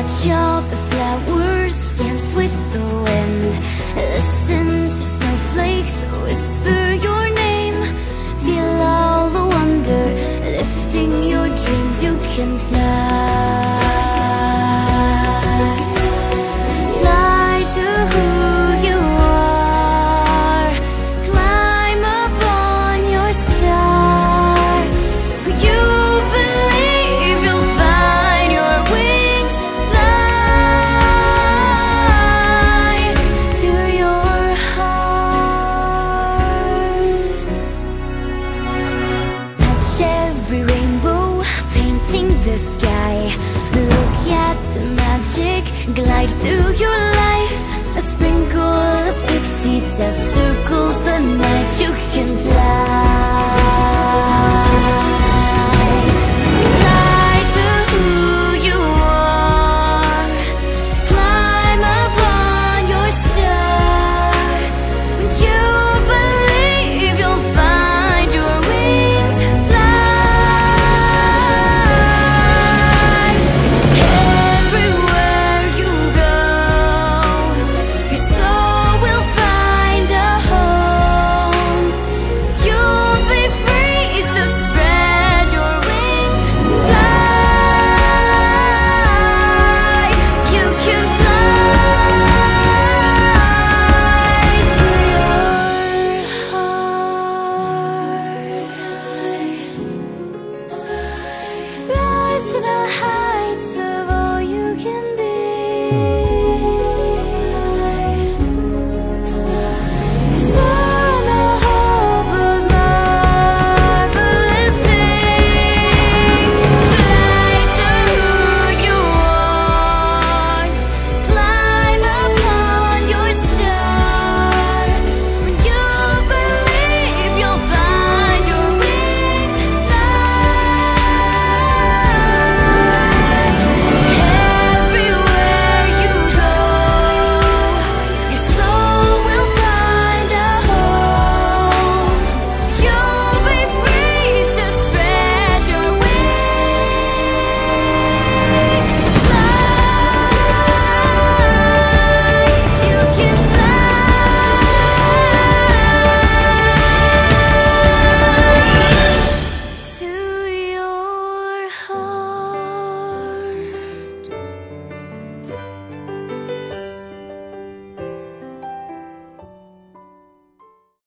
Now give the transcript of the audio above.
Watch all the flowers dance with the wind. Listen to snowflakes whisper your name. Feel all the wonder, lifting your dreams. You can fly. Fly to who you are. Climb upon your star. You believe you'll find your wings. Fly to your heart. Touch every rainbow, painting the sky. Look at the magic glide through your life. A sprinkle of pixie dust circles the night. You can fly.